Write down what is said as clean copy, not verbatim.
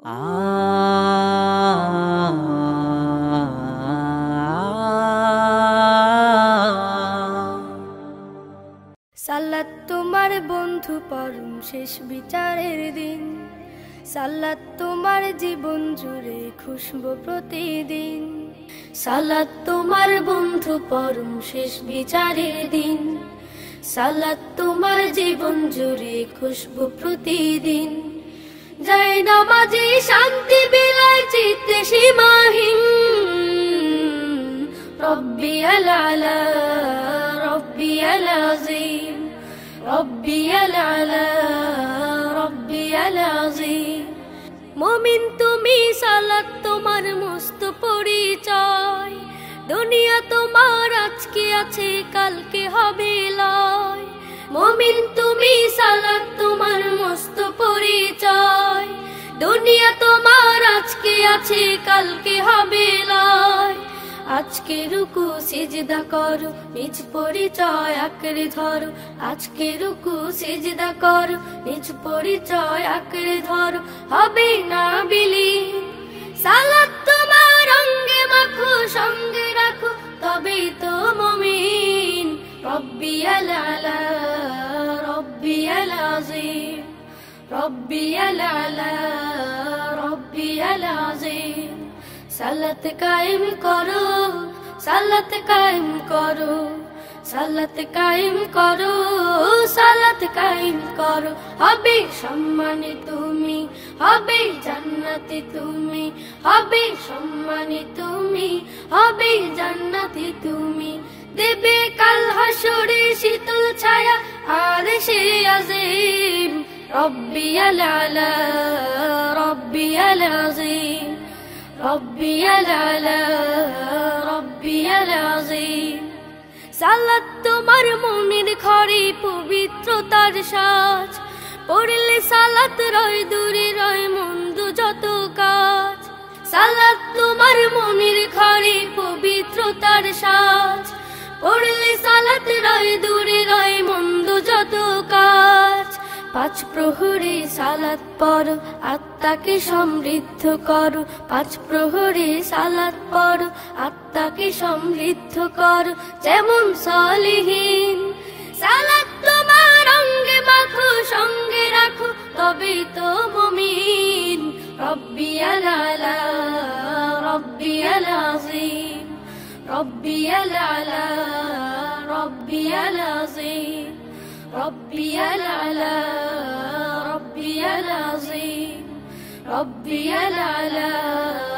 সালাত তোমার বন্ধু পরম শেষ বিচারের দিন, সালাত তোমার জীবন জুড়ে খুশবু প্রতিদিন। সালাত তোমার বন্ধু পরম শেষ বিচারের দিন, সালাত তোমার জীবন জুড়ে খুশবু প্রতিদিন। যায় নামাজে শান্তি বিলায় চিত্তে সীমাহীন, রব্বিয়াল আলা রব্বিয়াল আযীম, রব্বিয়াল আলা রব্বিয়াল আযীম। মুমিন তুমি সালাত তোমার মস্ত পরিচয়, দুনিয়া তোমার আজকে আছে কালকে হবে লয়। মুমিন তুমি সালাত তোমার মস্ত পরিচয়, দুনিয়া তোমার আজকে আছে কালকে হবে লয়। আজকে রুকু সিজদা করো, নিজ পরিচয় আঁকড়ে ধরো। আজকে রুকু সিজদা করো, নিজ পরিচয় আঁকড়ে ধরো, হবে না বিলীন। সালাত তোমার অঙ্গে মাখো, সঙ্গে রাখো, তবেই তো মুমিন। রব্বিয়াল আলা রব্বিয়াল আযীম, রব্বিয়াল আলা রব্বিয়াল আযীম। সালাত কায়েম করো, সালাত কায়েম করো, সালাত কায়েম করো, সালাত কায়েম করো। হবে সম্মানে তুমি, হবে জান্নাতে তুমি, হবে সম্মানে তুমি, হবে জান্নাতে তুমি। দেবে কাল হাসরে শীতল ছায়া আরশে আযীম। রব্বিয়াল আলা রব্বিয়াল আযীম, রব্বিয়াল আলা রব্বিয়াল আযীম। সালাত তোমার মনের ঘরে পবিত্রতার সাজ, পড়লে সালাত রয় দূরে রয় মন্দ যত কাজ। সালাত তোমার মনের ঘরে পবিত্রতার সাজ, পড়লে সালাত রয় দূরে রয় মন্দ যত কাজ। পাঁচ প্রহরে সালাত পড়ো, আত্মাকে সমৃদ্ধ করো। পাঁচ প্রহরে সালাত পড়ো, আত্মাকে সমৃদ্ধ করো, যেমন সালিহিন। সালাত তোমার অঙ্গে মাখো, সঙ্গে রাখো, তবেই তো মুমিন। রব্বিয়াল আলা রব্বিয়াল আযীম, রব্বিয়াল আলা রব্বিয়াল আযীম, রব্বিয়াল আলা রব্বিয়াল আযীম, রব্বিয়াল আলা